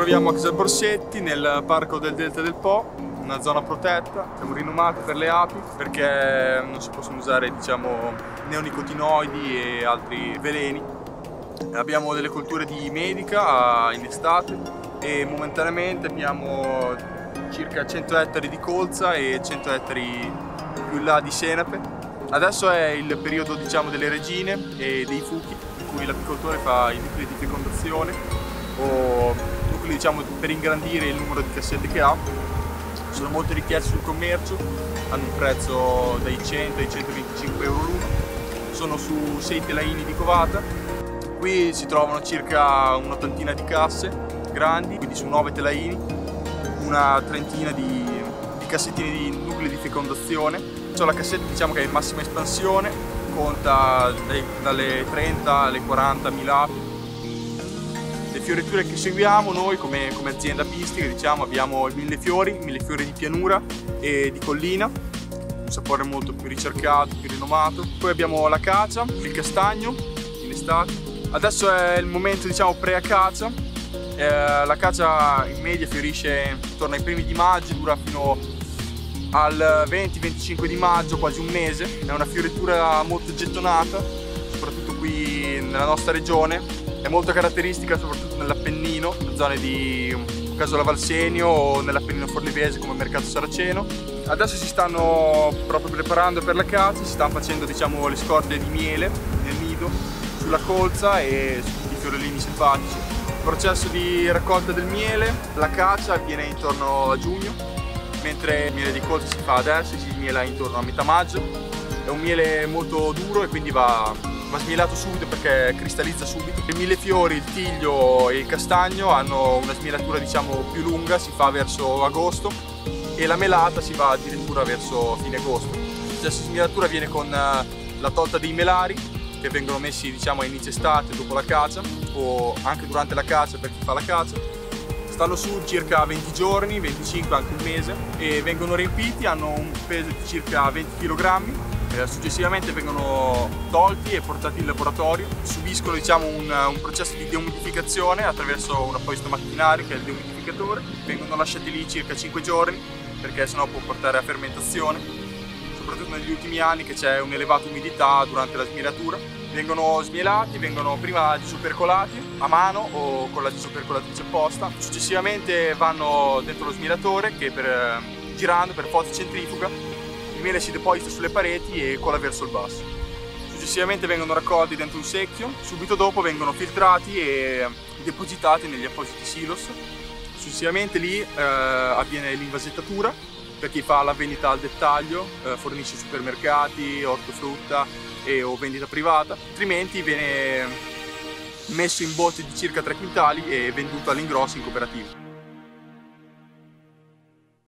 troviamo a Casal Borsetti, nel parco del Delta del Po, una zona protetta. Siamo rinomati per le api perché non si possono usare, diciamo, neonicotinoidi e altri veleni. Abbiamo delle colture di medica in estate e momentaneamente abbiamo circa 100 ettari di colza e 100 ettari più in là di senape. Adesso è il periodo, diciamo, delle regine e dei fuchi, in cui l'apicoltore fa i nuclei di fecondazione o nuclei, diciamo, per ingrandire il numero di cassette che ha. Sono molto richiesti sul commercio, hanno un prezzo dai 100 ai 125 euro l'uno. Sono su 6 telaini di covata. Qui si trovano circa un'ottantina di casse grandi, quindi su 9 telaini, una trentina di cassettine di nuclei di fecondazione. C'è la cassetta, diciamo, che è in massima espansione, conta dalle 30 alle 40.000 api. Le fioriture che seguiamo noi come azienda apistica, diciamo, abbiamo il millefiori di pianura e di collina, un sapore molto più ricercato, più rinomato. Poi abbiamo l'acacia, il castagno in estate. Adesso è il momento, diciamo, pre-acacia. L'acacia in media fiorisce intorno ai primi di maggio, dura fino al 20-25 di maggio, quasi un mese. È una fioritura molto gettonata, soprattutto qui nella nostra regione. È molto caratteristica soprattutto nell'Appennino, zone di Casola Valsenio o nell'Appennino Forlivese come Mercato Saraceno. Adesso si stanno proprio preparando per l'acacia, si stanno facendo, diciamo, le scorte di miele nel nido, sulla colza e sui fiorellini selvatici. Il processo di raccolta del miele, l'acacia avviene intorno a giugno, mentre il miele di colza si fa adesso e si miela intorno a metà maggio. È un miele molto duro e quindi va smielato subito perché cristallizza subito. Il millefiori, il tiglio e il castagno hanno una smielatura, diciamo, più lunga, si fa verso agosto, e la melata si va addirittura verso fine agosto. La stessa smielatura avviene con la tolta dei melari, che vengono messi, diciamo, a inizio estate dopo la cacia o anche durante la cacia per chi fa la cacia. Stanno su circa 20 giorni, 25, anche un mese, e vengono riempiti, hanno un peso di circa 20 kg. Successivamente vengono tolti e portati in laboratorio, subiscono, diciamo, un processo di deumidificazione attraverso un apposito macchinario che è il deumidificatore. Vengono lasciati lì circa 5 giorni perché sennò può portare a fermentazione, soprattutto negli ultimi anni che c'è un'elevata umidità durante la smielatura. Vengono smielati, vengono prima disopercolati a mano o con la disopercolatrice apposta, successivamente vanno dentro lo smielatore che girando per forza centrifuga il miele si deposita sulle pareti e cola verso il basso. Successivamente vengono raccolti dentro un secchio, subito dopo vengono filtrati e depositati negli appositi silos. Successivamente lì avviene l'invasettatura per chi fa la vendita al dettaglio, fornisce supermercati, ortofrutta o vendita privata, altrimenti viene messo in botti di circa 3 quintali e venduto all'ingrosso in cooperativa.